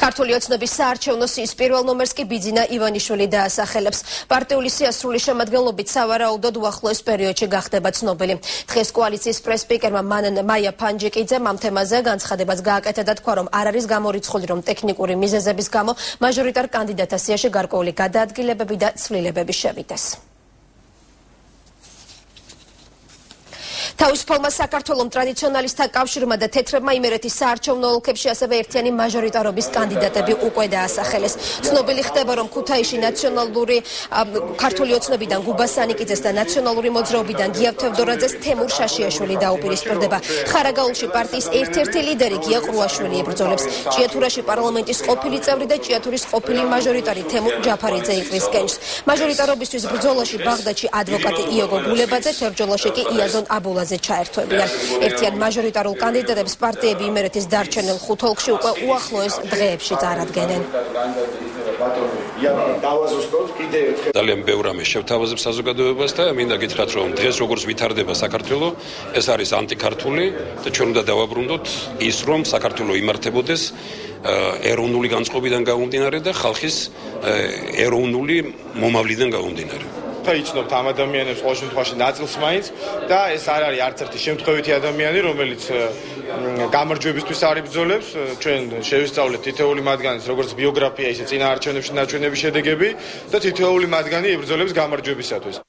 ქართული ოცნების საარჩევნო სიის პირველ ნომერს კი ბიძინა ივანიშვილი დაასახელებს. პარტიული სიასრული შემადგენლობით სავარაუდოდ უახლოეს პერიოდში გახდება ცნობილი. დღეს კოალიციის პრესსპიკერმა მაია ფანჯიკიძემ ამ თემაზე განცხადებაც გააკეთა და თქვა, რომ არ არის გამორიცხული, რომ ტექნიკური მიზეზების გამო მაჟორიტარ კანდიდატთა სიაში გარკვეული გადაადგილებები და ცვლილებები შევიდეს. თავისუფალმა საქართველომ ტრადიციონალისტთა კავშირმა და თეთრებმა იმერეთის საარჩევნო ოლქებში ასევე ერთიანი მაჟორიტარობის კანდიდატები უკვე დაასახელეს. ცნობილი ხდება, რომ ქუთაისში ნაციონალური ქართული ოცნებიდან გუბაზ სანიკიძეს და ნაციონალური მოძრაობიდან თევდორაძეს თემურ შაშიაშვილი დაუპირისპირდება. ხარაგაულში პარტიის ერთ-ერთი ლიდერი ყრუაშვილი იბრძოლებს. ჭიათურაში პარლამენტის ყოფილი წევრი და ჭიათურის ყოფილი მაჟორიტარი თემურ ჯაფარიძე იყრის კენჭს. მაჟორიტარობისთვის ბრძოლაში ბაღდადში ადვოკატი იოგო გულებაძე, თევდორაში კი იაზონ აბულაძე ჩაერთვებიან. ერთიან მაჟორიტარულ კანდიდატებს პარტიები იმერეთის დარჩენილ 5 ოლქში უკვე უახლოეს დღეებში წარადგენენ. ძალიან ბევრ რამეს შევთავაზებ საზოგადოებას და მინდა გითხრათ, რომ დღეს როგორც ვითარდება საქართველო, ეს არის ანტიქართული და ჩვენ უნდა დავაბრუნდოთ ის, რომ საქართველო იმართებოდეს ეროვნული განწყობიდან გამომდინარე და ხალხის ეროვნული მომავლიდან გამომდინარე. იცნობთ ამ ადამიანებს ყოველ შემთხვევაში ნაწილს მაინც და ეს არ არის არც ერთი შემთხვევითი ადამიანი, რომელიც გამარჯვებისთვის არ იბრძოლებს. ჩვენ შევისწავლეთ თითოეული მათგანის როგორც ბიოგრაფია, ისე წინა არჩევნებში ნაჩვენები შედეგები და თითოეული მათგანი იბრძოლებს გამარჯვებისათვის.